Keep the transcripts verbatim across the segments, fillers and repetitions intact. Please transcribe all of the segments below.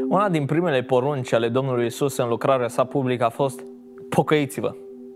Una din primele porunci ale Domnului Iisus în lucrarea sa publică a fost: pocăiți-vă.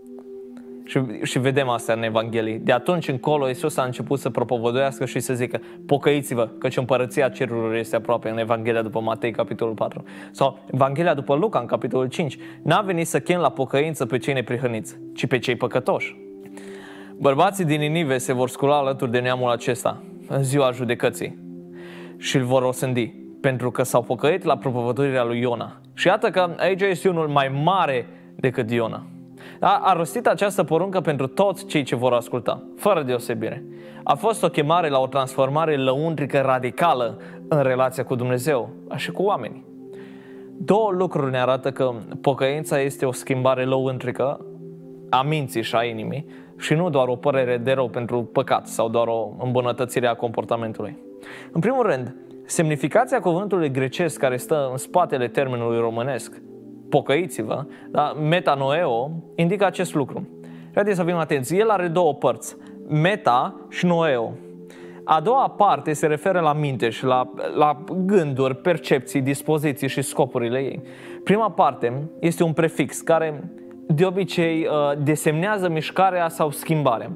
Și, și vedem asta în Evanghelii. De atunci încolo Iisus a început să propovăduiască și să zică: pocăiți-vă, căci împărăția cerurilor este aproape, în Evanghelia după Matei, capitolul patru. Sau Evanghelia după Luca, în capitolul cinci. N-a venit să chem la pocăință pe cei neprihăniți, ci pe cei păcătoși. Bărbații din Ninive se vor scula alături de neamul acesta în ziua judecății și îl vor osândi, pentru că s-au pocăit la propovăduirea lui Iona. Și iată că aici este unul mai mare decât Iona. A, a rostit această poruncă pentru toți cei ce vor asculta, fără deosebire. A fost o chemare la o transformare lăuntrică radicală în relația cu Dumnezeu, și cu oamenii. Două lucruri ne arată că pocăința este o schimbare lăuntrică a minții și a inimii și nu doar o părere de rău pentru păcat sau doar o îmbunătățire a comportamentului. În primul rând, semnificația cuvântului grecesc care stă în spatele termenului românesc, pocăiți-vă, da, metanoeo, indică acest lucru. Haideți să fim atenți, el are două părți, meta și noeo. A doua parte se referă la minte și la, la gânduri, percepții, dispoziții și scopurile ei. Prima parte este un prefix care de obicei desemnează mișcarea sau schimbarea.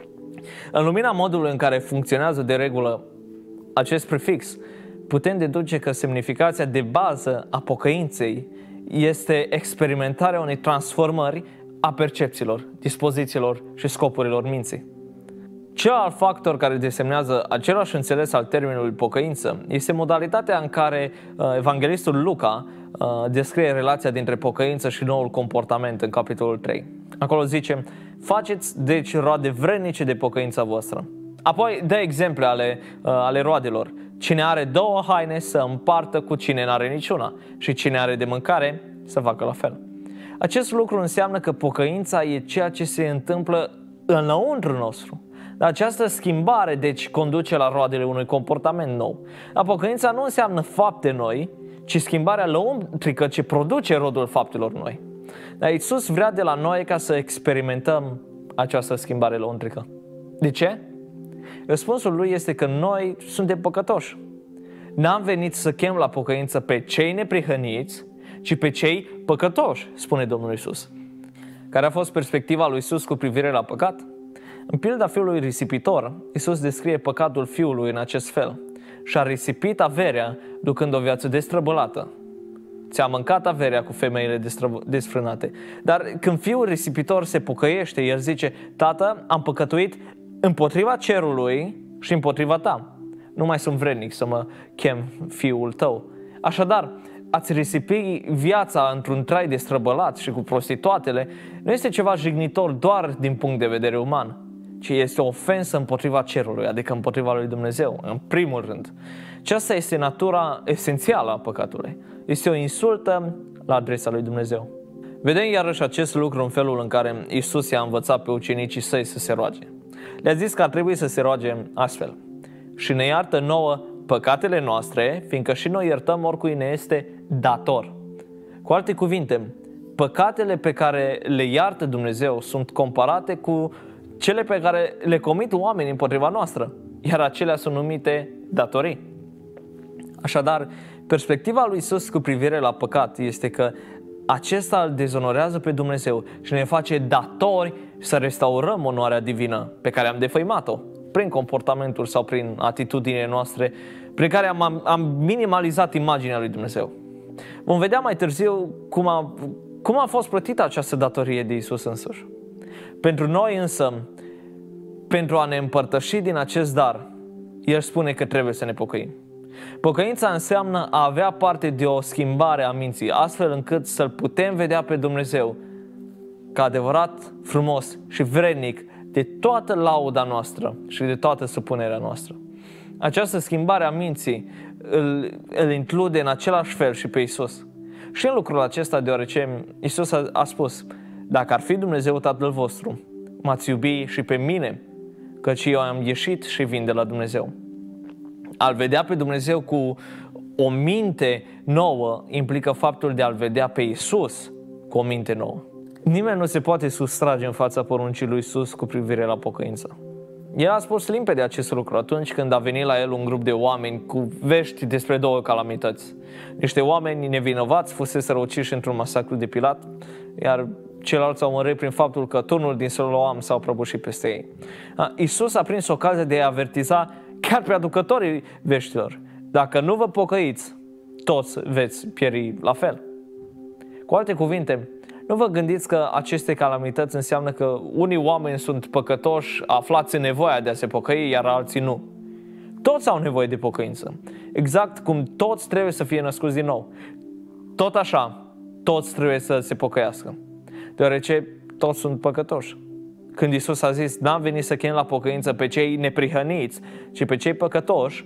În lumina modului în care funcționează de regulă acest prefix, putem deduce că semnificația de bază a pocăinței este experimentarea unei transformări a percepțiilor, dispozițiilor și scopurilor minții. Celălalt factor care desemnează același înțeles al termenului pocăință este modalitatea în care uh, evanghelistul Luca uh, descrie relația dintre pocăință și noul comportament în capitolul trei. Acolo zice: faceți deci roade vrednice de pocăința voastră. Apoi dă exemple ale, uh, ale roadelor. Cine are două haine să împartă cu cine n-are niciuna și cine are de mâncare să facă la fel. Acest lucru înseamnă că pocăința e ceea ce se întâmplă înăuntru nostru. Această schimbare, deci, conduce la roadele unui comportament nou. Dar pocăința nu înseamnă fapte noi, ci schimbarea lăuntrică ce produce rodul faptelor noi. Dar Iisus vrea de la noi ca să experimentăm această schimbare lăuntrică. De ce? Răspunsul lui este că noi suntem păcătoși. N-am venit să chem la pocăință pe cei neprihăniți, ci pe cei păcătoși, spune Domnul Iisus. Care a fost perspectiva lui Iisus cu privire la păcat? În pilda fiului risipitor, Iisus descrie păcatul fiului în acest fel: și-a risipit averea ducând o viață destrăbălată. Ți-a mâncat averea cu femeile desfrânate. Dar când fiul risipitor se pocăiește, el zice: Tată, am păcătuit împotriva cerului și împotriva ta. Nu mai sunt vrednic să mă chem fiul tău. Așadar, a-ți risipi viața într-un trai destrăbălat și cu prostituatele nu este ceva jignitor doar din punct de vedere uman, ci este o ofensă împotriva cerului, adică împotriva lui Dumnezeu, în primul rând. Aceasta este natura esențială a păcatului. Este o insultă la adresa lui Dumnezeu. Vedem iarăși acest lucru în felul în care Iisus i-a învățat pe ucenicii săi să se roage. Le-a zis că ar trebui să se roage astfel: și ne iartă nouă păcatele noastre, fiindcă și noi iertăm oricui ne este dator. Cu alte cuvinte, păcatele pe care le iartă Dumnezeu sunt comparate cu cele pe care le comit oamenii împotriva noastră, iar acelea sunt numite datorii. Așadar, perspectiva lui Iisus cu privire la păcat este că acesta îl dezonorează pe Dumnezeu și ne face datori să restaurăm onoarea divină pe care am defăimat-o prin comportamentul sau prin atitudinile noastre, prin care am, am minimalizat imaginea lui Dumnezeu. Vom vedea mai târziu cum a, cum a fost plătită această datorie de Iisus însuși. Pentru noi însă, pentru a ne împărtăși din acest dar, El spune că trebuie să ne pocăim. Pocăința înseamnă a avea parte de o schimbare a minții, astfel încât să-L putem vedea pe Dumnezeu ca adevărat, frumos și vrednic de toată lauda noastră și de toată supunerea noastră. Această schimbare a minții îl, îl include în același fel și pe Iisus. Și în lucrul acesta, deoarece Iisus a, a spus: dacă ar fi Dumnezeu Tatăl vostru, m-ați iubi și pe mine, căci eu am ieșit și vin de la Dumnezeu. A-L vedea pe Dumnezeu cu o minte nouă implică faptul de a-L vedea pe Iisus cu o minte nouă. Nimeni nu se poate sustrage în fața poruncii lui Iisus cu privire la pocăință. El a spus limpede acest lucru atunci când a venit la el un grup de oameni cu vești despre două calamități. Niște oameni nevinovați fusese uciși într-un masacru de Pilat, iar ceilalți au mărit prin faptul că turnul din Siloam s-au prăbușit peste ei. Iisus a prins ocazia de a avertiza chiar pe aducătorii veștilor: dacă nu vă pocăiți, toți veți pieri la fel. Cu alte cuvinte, nu vă gândiți că aceste calamități înseamnă că unii oameni sunt păcătoși, aflați în nevoia de a se pocăi, iar alții nu. Toți au nevoie de pocăință. Exact cum toți trebuie să fie născuți din nou. Tot așa, toți trebuie să se pocăiască. Deoarece toți sunt păcătoși. Când Iisus a zis: n-am venit să chem la pocăință pe cei neprihăniți, ci pe cei păcătoși,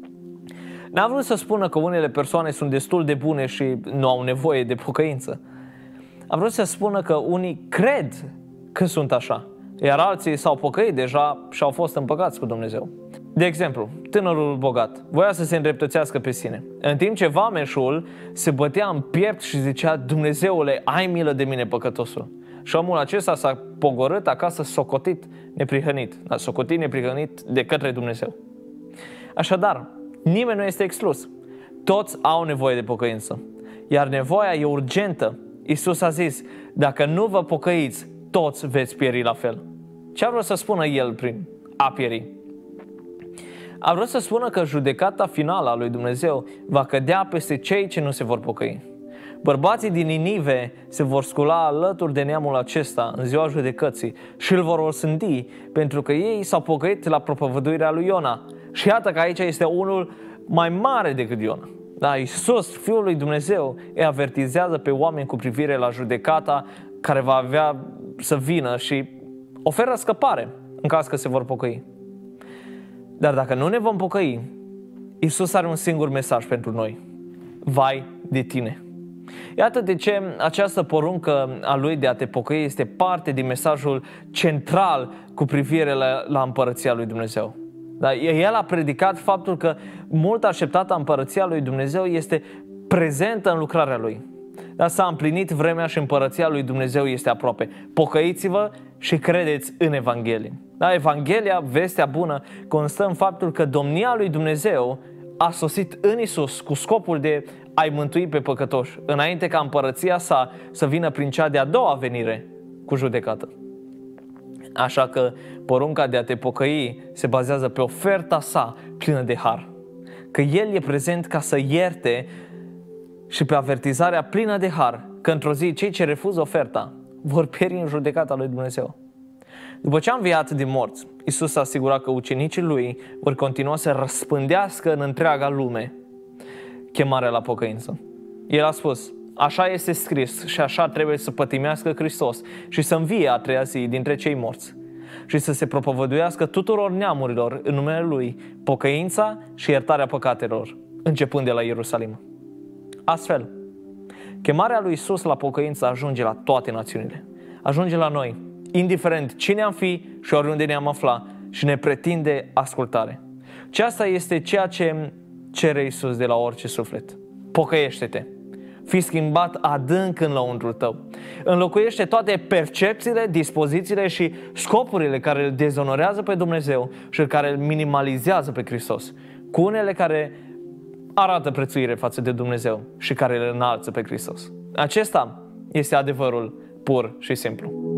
n-a vrut să spună că unele persoane sunt destul de bune și nu au nevoie de pocăință. A vrut să spună că unii cred că sunt așa, iar alții s-au pocăit deja și au fost împăcați cu Dumnezeu. De exemplu, tânărul bogat voia să se îndreptățească pe sine, în timp ce vameșul se bătea în piept și zicea: Dumnezeule, ai milă de mine, păcătosul. Și omul acesta s-a pogorât acasă socotit neprihănit, a socotit neprihănit de către Dumnezeu. Așadar, nimeni nu este exclus. Toți au nevoie de pocăință, iar nevoia e urgentă. Iisus a zis: dacă nu vă pocăiți, toți veți pieri la fel. Ce a vrut să spună El prin a pieri? A vrut să spună că judecata finală a lui Dumnezeu va cădea peste cei ce nu se vor pocăi. Bărbații din Ninive se vor scula alături de neamul acesta în ziua judecății și îl vor osândi pentru că ei s-au pocăit la propovăduirea lui Iona. Și iată că aici este unul mai mare decât Iona. Da, Iisus, Fiul lui Dumnezeu, îi avertizează pe oameni cu privire la judecata care va avea să vină și oferă scăpare în caz că se vor pocăi. Dar dacă nu ne vom pocăi, Iisus are un singur mesaj pentru noi: vai de tine! Iată de ce această poruncă a lui de a te pocăi este parte din mesajul central cu privire la, la împărăția lui Dumnezeu. Da? El a predicat faptul că mult așteptata împărăția lui Dumnezeu este prezentă în lucrarea lui. Da? S-a împlinit vremea și împărăția lui Dumnezeu este aproape. Pocăiți-vă și credeți în Evanghelie. Da? Evanghelia, vestea bună, constă în faptul că domnia lui Dumnezeu a sosit în Iisus cu scopul de a-i mântui pe păcătoși, înainte ca împărăția sa să vină prin cea de-a doua venire cu judecată. Așa că porunca de a te pocăi se bazează pe oferta sa plină de har. Că El e prezent ca să ierte și pe avertizarea plină de har că într-o zi cei ce refuză oferta vor pieri în judecata lui Dumnezeu. După ce a înviat din morți, Iisus a asigurat că ucenicii Lui vor continua să răspândească în întreaga lume chemarea la pocăință. El a spus: așa este scris și așa trebuie să pătimească Hristos și să învie a treia zi dintre cei morți și să se propovăduiască tuturor neamurilor în numele Lui pocăința și iertarea păcatelor, începând de la Ierusalim. Astfel, chemarea lui Iisus la pocăință ajunge la toate națiunile. Ajunge la noi, indiferent cine am fi și oriunde ne-am afla, și ne pretinde ascultare. Și asta este ceea ce cere Iisus de la orice suflet. Pocăiește-te! Fii schimbat adânc în lăuntrul tău. Înlocuiește toate percepțiile, dispozițiile și scopurile care îl dezonorează pe Dumnezeu și care îl minimalizează pe Hristos, cu unele care arată prețuire față de Dumnezeu și care îl înalță pe Hristos. Acesta este adevărul pur și simplu.